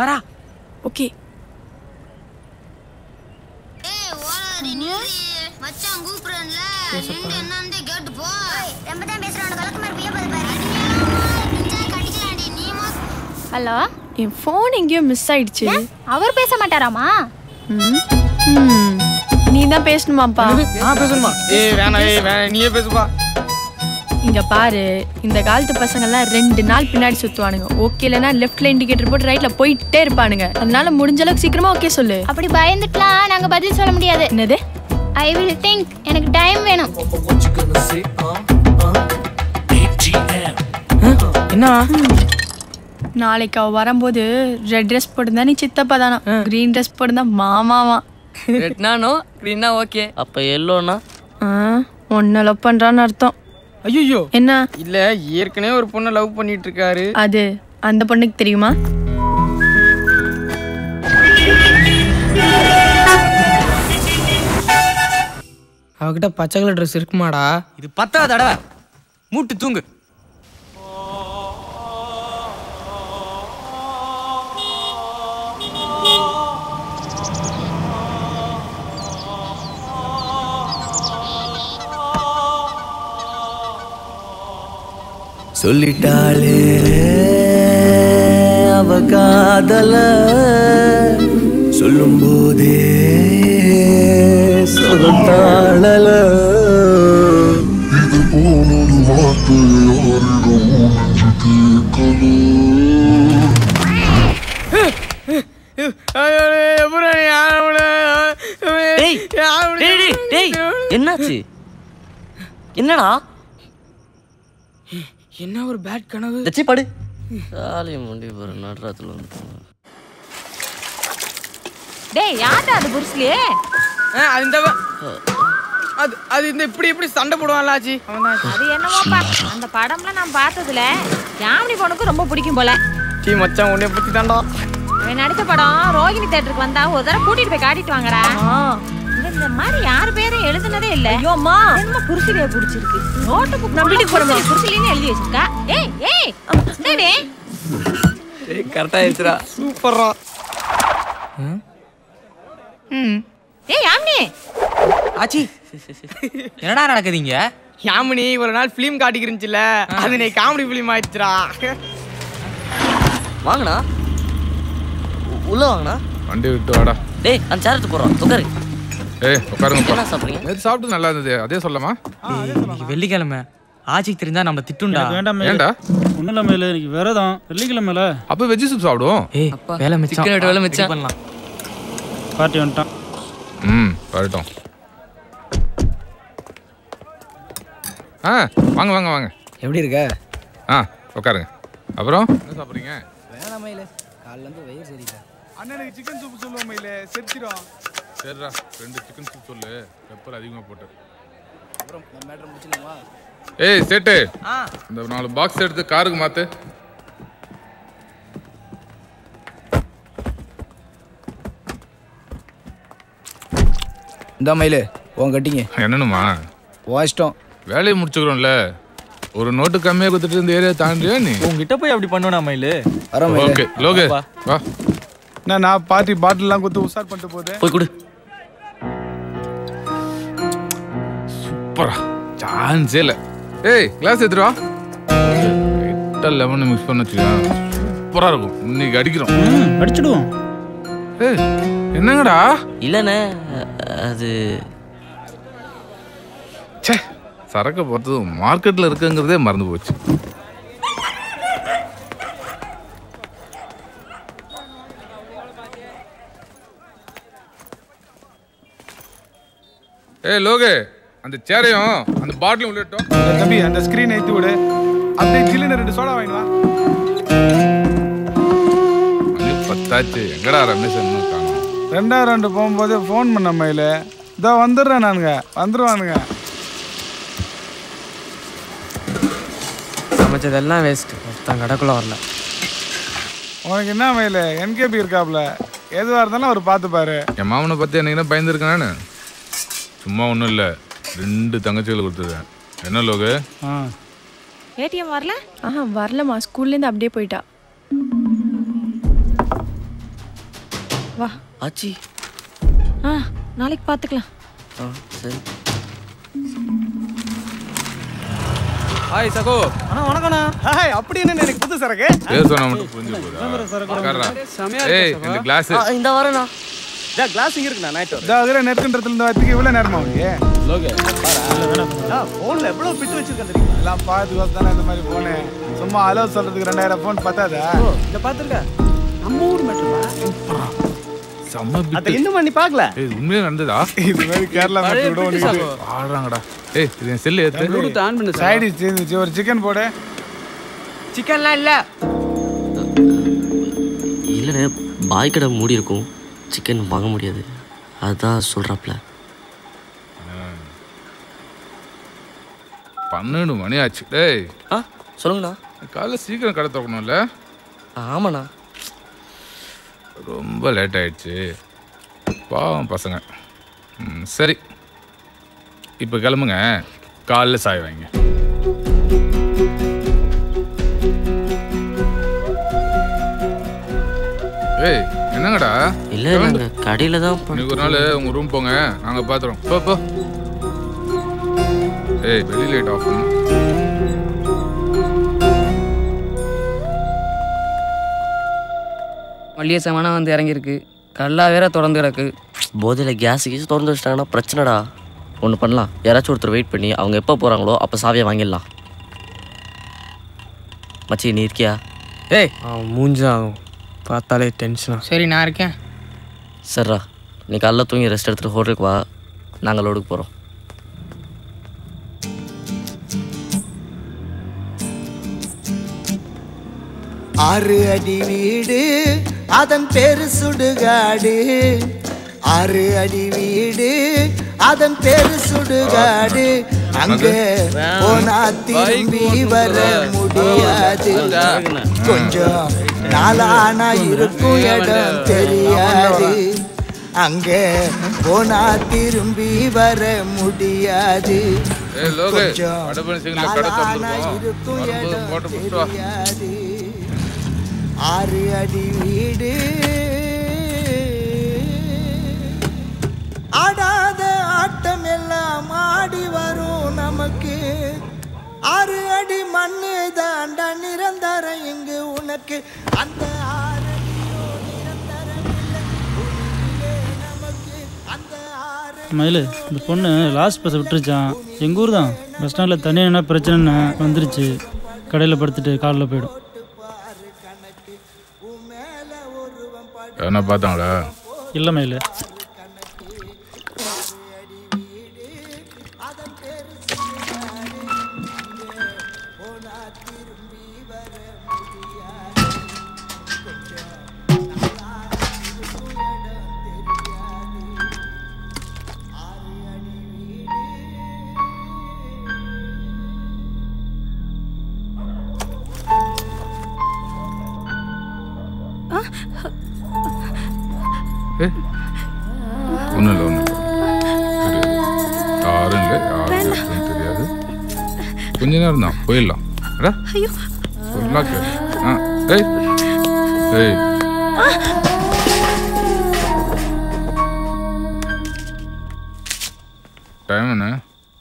வரா. ஓகே. ஏய் ஓலாரி நீ மச்சான் கூப்றேன்ல நின்னு என்னந்தே கேட் போ. ரொம்ப தான் பேசுறானே கலக்கு மாதிரி பிய போது பாரு. என்ஜாய் கடிக்கலாம்டி நீ ஹலோ என் ஃபோன் எங்கேயோ மிஸ் ஆயிடுச்சு. அவர் பேச மாட்டாராமா? நீ தான் பேசணுமாப்பா? பேசணுமா? வேணாம் நீயே பேசுப்பா. இங்க பாரு, இந்த காலத்து பசங்க எல்லாம் 2 நாள் பின்னாடி சுத்துவானுங்க. ஓகே இல்லனா லெஃப்ட்ல இண்டிகேட்டர் போட்டு ரைட்ல போயிட்டே இருப்பானுங்க. அதனால முடிஞ்ச அளவுக்கு சீக்கிரமா ஓகே சொல்லு. அப்படி பயந்துட்டலாம் நாங்க பதில் சொல்ல முடியாது. என்னது? I will think. எனக்கு டைம் வேணும். என்ன? நாளைக்கு அவ வரும்போது ரெட் ட்ரெஸ் போட்டுருந்தா நீ சித்தப்பா தானா, கிரீன் ட்ரெஸ் போட்டுருந்தா மாமாவா. ரெட்னானோ கிரீனா ஓகே. அப்ப எல்லோனா ஒன்ன லவ் பண்றான்னு அர்த்தம். ஐயோ என்ன? இல்ல ஏற்கனவே ஒரு பொண்ணை லவ் பண்ணிட்டு இருக்காரு. அது அந்த பொண்ணுக்கு தெரியுமா? அவகிட்ட பச்சை கலர் ட்ரெஸ் இருக்குமாடா? இது 10வது தடவை. மூட்டு தூங்கு. சொல்லிட்டாளே அவ காதல சொல்லும் போதே சொல்லாளல இது போனொரு வார்த்தை யாரிடம் என்னாச்சு? என்னடா? என்ன ஒரு பேட் கனவு. தச்சி படு. சாலி முண்டி போற நடராத்துல வந்து. டேய் யாரடா அது புருஸ்லியே? அது இந்த அது இந்த இப்படி சண்டை போடுவான்ல ஆச்சி. அது என்னமோப்பா, அந்த படம்லாம் நான் பார்த்ததுல யாமினி பொண்ணுக்கு ரொம்ப பிடிக்கும் போல. டீ மச்சான் உன்னை பத்தி தான்டா. அவன் நடிச்ச படம் ரோகிணி தியேட்டருக்கு வந்தா ஒரு தடவை கூட்டிட்டு போய் காட்டிட்டு வாங்கடா. இந்த மாதிரி யார் பேரும் எழுதுனதே இல்ல. ஐயோ அம்மா, என்ன புருஷிலியே பிடிச்சிருக்கு. நோட்டு புக் நம்பிட்டு போறோம். புருஷிலின்னு எழுதி வச்சிருக்கா. ஏய் டேய் கரெக்ட்டா ஆயிடுச்சுடா. சூப்பர்ரா. ஏய் யாமினி. ஆச்சி என்னடா நடக்குதுங்க? யாமினி ஒரு நாள் ஃபிலிம் காட்டிக்கிருந்துச்சுல, அது நீ காமெடி ஃபிலிம் ஆயிடுச்சுடா. வாங்கண்ணா உள்ள வாங்கண்ணா. வண்டி விட்டு வாடா. டேய் அந்த சேர் எடுத்து போறோம். உட்காரு. உட்காருங்க. என்ன சாப்பிடுறீங்க? நேத்து சாப்பிட்டு நல்லா இருந்தது. அதே சொல்லமா? வெள்ளிக்கிழமை ஆச்சிக்கு தெரிஞ்சா நம்ம திட்டுண்டா. ஏண்டா? ஒண்ணுலமேல இன்னைக்கு விரதம். வெள்ளிக்கிழமைல அப்ப வெஜ் சூப் சாப்பிடுவோம். வேலை மிச்சம். சிக்கன் வேலை மிச்சம் பண்ணலாம். பார்ட்டி வந்துட்டான். வரட்டும். வாங்க வாங்க வாங்க. எப்படி இருக்க? உட்காருங்க. அப்புறம் என்ன சாப்பிடுறீங்க? வேணாம் மயிலே, காலைல இருந்து வெயில் சரியில்லை. அண்ணனுக்கு சிக்கன் சூப் சொல்லுவோம் மயிலே, செத்துறோம். சரிடா, 2 சிக்கன் சூப் சொல்லு, பெப்பர் அதிகமாக போட்டு. அப்புறம் நம்ம மேட்டர் முடிச்சிடலாமா? ஏய் சேட்டு, இந்த 4 பாக்ஸ் எடுத்து காருக்கு மாத்து. இந்த மயிலே உன் கட்டிங்க. என்னன்னுமா? இஷ்டம். வேலையை முடிச்சுக்கிறோம்ல, ஒரு நோட்டு கம்மியாக கொடுத்துட்டு இந்த ஏரியா தாண்டியா நீ? உங்ககிட்ட போய் அப்படி பண்ணுவா மயிலு? ஓகே லோகே வா. நான் பார்ட்டி பாட்டில்லாம் கொடுத்து உஷார் பண்ணிட்டு போதே. போய் கொடு. சூப்பரா, சான்ஸே இல்லை. ஏய் கிளாஸ் எடுத்துட்டு வா. லைட்டாக லெமன் மிக்ஸ் பண்ண வச்சுக்கா, சூப்பராக இருக்கும். இன்னைக்கு அடிக்கிறோம். அடிச்சிடுவோம். ஏய் என்னங்கடா? இல்லைண்ணே அது சே, சரக்கு பொறுத்தது மார்க்கெட்டில் இருக்குங்கிறதே மறந்து போச்சு. ஏய் லோகே, அந்த சேரையும் அந்த பாட்டிலும் உள்ளிட்டோம். தம்பி அந்த ஸ்கிரீன் ஏத்தி விடு. அப்படியே ஜில்லுன்னு 2 சோடா வாங்கி வா. மணி 10 ஆச்சு. எங்கடா ரமேஷ் என்ன காணோம்? 2 போகும்போதே ஃபோன் பண்ண மயில. இதோ வந்துடுறேன் நானுங்க, வந்துருவானுங்க. சமைச்சதெல்லாம் வேஸ்ட். ஒருத்தன் கடைக்குள்ள வரல. உனக்கு என்ன மயில, என்கேபி இருக்காப்ல, எதுவாக இருந்தாலும் அவர் பார்த்துப்பாரு. என் மாமனை பற்றி என்னைக்குன்னா பயந்துருக்கேன் நான். சும்மா ஒன்றும் இல்லை, 2 தங்கச்சிகளை கொடுத்துருக்கேன். என்ன லோகு? ஏடிஎம் வரல? வரலம்மா, ஸ்கூல்லேருந்து அப்படியே போயிட்டா. வா ஆச்சி. நாளைக்கு பார்த்துக்கலாம். சரி. ஹாய் சகோ. அண்ணா வணக்கண்ணா. ஹாய். அப்படி என்ன எனக்கு புது சரக்கு? பேசணும் மட்டும் புரிஞ்சு போதா? ஏய் இந்த கிளாஸ். இந்த வரேண்ணா. கிளாஸ் இங்க இருக்குண்ணா. நைட் நெருக்கன்றதுல இருந்து வரதுக்கு இவ்வளவு நேரமா உனக்கு? போன்ல எவ்வளவு பிட் வச்சிருக்கேன் தெரியுமா? எல்லாம் பார்த்து தானே இந்த மாதிரி போனே. சும்மா அலோ சொல்றதுக்கு 2000 போன் பத்தாதா? இத பாத்துருக்க. நம்ம ஊர் மட்டுமா? சம்ம பிட். அத இன்னும் பண்ணி பார்க்கல. ஏய் உண்மையா நடந்ததா? இது மாதிரி கேரளா மட்டும் விட ஒண்ணு ஆடுறாங்கடா. ஏய் இது செல் ஏத்து. ப்ளூடூத் ஆன் பண்ணு. சைடு சேஞ்ச் ஒரு சிக்கன் போடு. சிக்கன்லாம் இல்ல. இல்லைண்ணே பாய் கடை மூடி இருக்கும், சிக்கன் வாங்க முடியாது, அதான் சொல்கிறாப்ல. 12 மணி ஆச்சு. டேய் சொல்லுங்கண்ணா. காலைல சீக்கிரம் கடை திறக்கணும்ல? ஆமாண்ணா. ரொம்ப லேட் ஆயிடுச்சு, பாவம் பசங்க. சரி இப்போ கிளம்புங்க, காலைல சாய் வாங்க. ஏய் என்னங்கடா? இல்லை நாங்கள் கடையில் தான். இன்னைக்கு ஒரு நாள் உங்கள் ரூம் போங்க, நாங்கள் பார்த்துறோம். போ. ஏய் வெளி லைட் ஆஃப் பண்ணு. மல்லிகை சாமானா வந்து இறங்கியிருக்கு, கல்லா வேற தொடர்ந்து கிடக்கு. போதையில் கேஸ் திறந்து வச்சிட்டாங்கன்னா பிரச்சனைடா. ஒன்று பண்ணலாம், யாராச்சும் ஒருத்தர் வெயிட் பண்ணி அவங்க எப்போ போகிறாங்களோ அப்போ சாவியை வாங்கிடலாம். மச்சி நீ இருக்கியா? ஏய் மூஞ்சாகும் பார்த்தாலே டென்ஷனா. சரி நான் இருக்கேன். சரிடா, நீ காலைல தூங்கி ரெஸ்ட் எடுத்துகிட்டு ஹோட்டலுக்கு வா, நாங்கள் லோடுக்கு போகிறோம். ஆறு அடி வீடு அதன் பேரு சுடுகாடு, 6 அடி வீடு அதன் பேரு சுடுகாடு. அங்க போனா திரும்பி வர முடியாது, கொஞ்சம் நாளானா இருக்கும் இடம் தெரியாது. அங்க போனா திரும்பி வர முடியாது, கொஞ்சம் நாளானா இருக்கும் இடம் தெரியாது. 6 அடி வீடு ஆடாத ஆட்டம் எல்லாம் ஆடி வரும் நமக்கு. 6 அடி மண்ணு தாண்டா நிரந்தரம் இங்கு உனக்கு. அந்த 6 அடியோ நிரந்தரம் இல்லை நமக்கு. அந்த 6 மயிலு, இந்த பொண்ணு லாஸ்ட் பஸ்ஸை விட்டுருச்சான். எங்கள் ஊர் தான், பஸ் ஸ்டாண்டில் தண்ணி என்ன பிரச்சனைன்னு வந்துருச்சு. கடையில் படுத்துட்டு காலில் போயிடும். என்ன பார்த்தாங்களா? இல்லை மயிலு. ஒன்றும் இல்லை, ஒன்றும் இல்லை, யாரும் இல்லை, யாரும் தெரியாது. கொஞ்ச நேரம் தான், போயிடலாம். சொல்லலாம் கேளு. ஏய் ஏய் டைம் என்ன?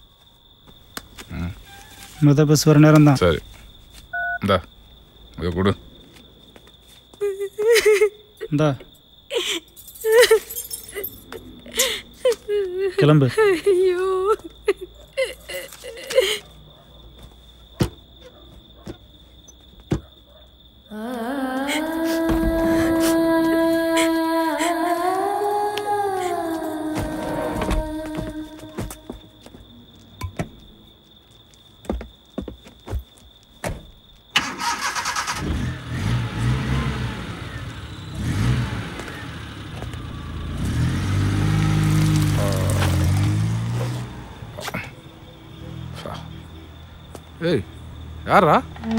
மொதல் பஸ் வர நேரம் தான். சரி இந்தா இதை கொடு. இந்தா கிளம்பு. ஐயோ ஏய் யாரா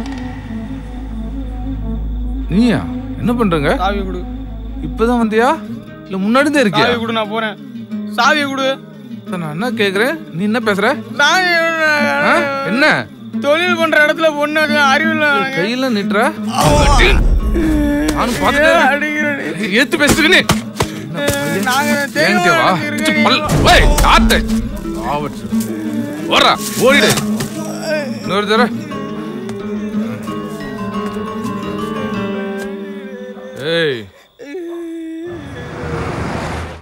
நீயா? என்ன பண்றங்க? சாவி கொடு. இப்பதான் வந்தியா இல்ல முன்னாடி தான் இருக்கியா? சாவி கொடு, நான் போறேன். சாவி கொடு. நான் என்ன கேக்குறேன், நீ என்ன பேசுற? என்ன தொழில் பண்ற இடத்துல பொண்ணு அறிவில்ல கையில நிட்டுற? நானும் பாத்துட்டேன். ஏத்து பேசுறேன். என்கிட்ட வா ஏய் ஆத்து ஆவச்சு ஓடுறா ஓடிடு இன்னொரு தர ஏய்